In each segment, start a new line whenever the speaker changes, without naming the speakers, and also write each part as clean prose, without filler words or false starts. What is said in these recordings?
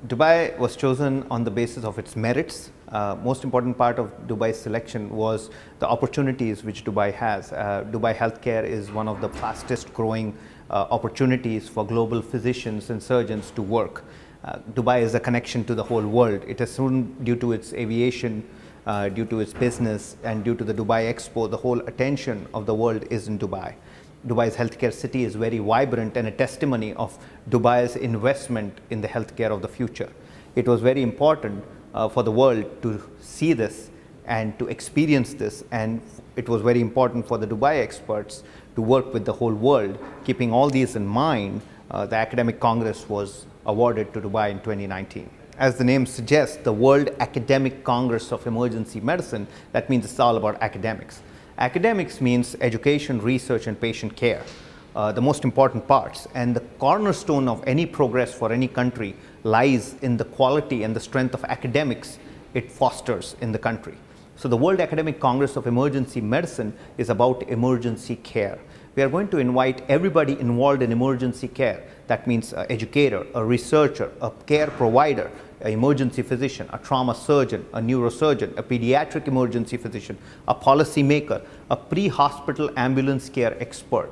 Dubai was chosen on the basis of its merits. Most important part of Dubai's selection was the opportunities which Dubai has. Dubai healthcare is one of the fastest growing opportunities for global physicians and surgeons to work. Dubai is a connection to the whole world. It is soon, due to its aviation, due to its business, and due to the Dubai Expo, the whole attention of the world is in Dubai. Dubai's healthcare city is very vibrant and a testimony of Dubai's investment in the healthcare of the future. It was very important for the world to see this and to experience this, and it was very important for the Dubai experts to work with the whole world. Keeping all these in mind, the Academic Congress was awarded to Dubai in 2019. As the name suggests, the World Academic Congress of Emergency Medicine, that means it's all about academics. Academics means education, research, and patient care, the most important parts. And the cornerstone of any progress for any country lies in the quality and the strength of academics it fosters in the country. So the World Academic Congress of Emergency Medicine is about emergency care. We are going to invite everybody involved in emergency care. That means an educator, a researcher, a care provider, an emergency physician, a trauma surgeon, a neurosurgeon, a pediatric emergency physician, a policymaker, a pre-hospital ambulance care expert,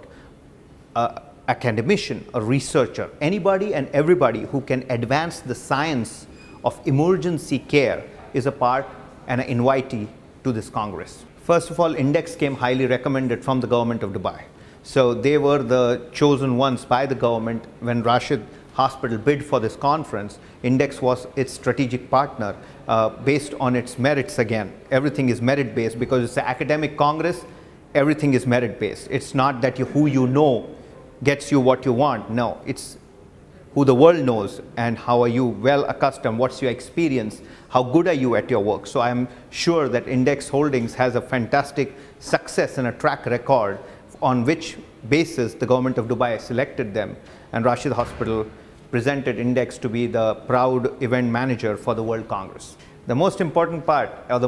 an academician, a researcher, anybody and everybody who can advance the science of emergency care is a part and an invitee to this Congress. First of all, Index came highly recommended from the government of Dubai. So they were the chosen ones by the government. When Rashid Hospital bid for this conference, Index was its strategic partner based on its merits again. Everything is merit based because it's an academic congress, everything is merit based. It's not that who you know gets you what you want. No, it's who the world knows and how are you well accustomed, what's your experience, how good are you at your work. So I'm sure that Index Holdings has a fantastic success and a track record on which basis the government of Dubai selected them, and Rashid Hospital presented Index to be the proud event manager for the World Congress. The most important part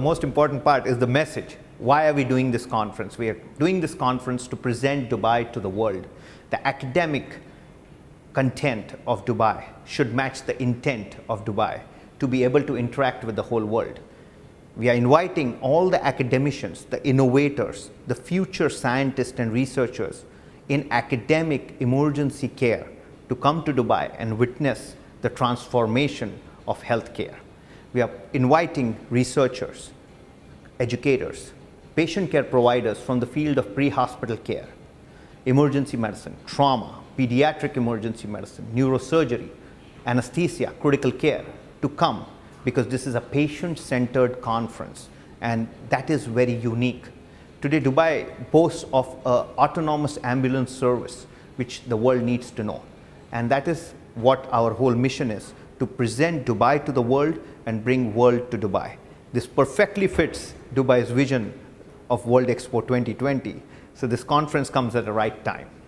is the message. Why are we doing this conference? We are doing this conference to present Dubai to the world. The academic content of Dubai should match the intent of Dubai to be able to interact with the whole world. We are inviting all the academicians, the innovators, the future scientists and researchers in academic emergency care to come to Dubai and witness the transformation of healthcare. We are inviting researchers, educators, patient care providers from the field of pre-hospital care, emergency medicine, trauma, pediatric emergency medicine, neurosurgery, anesthesia, critical care to come, because this is a patient-centered conference, and that is very unique. Today, Dubai boasts of an autonomous ambulance service, which the world needs to know. And that is what our whole mission is, to present Dubai to the world and bring world to Dubai. This perfectly fits Dubai's vision of World Expo 2020. So this conference comes at the right time.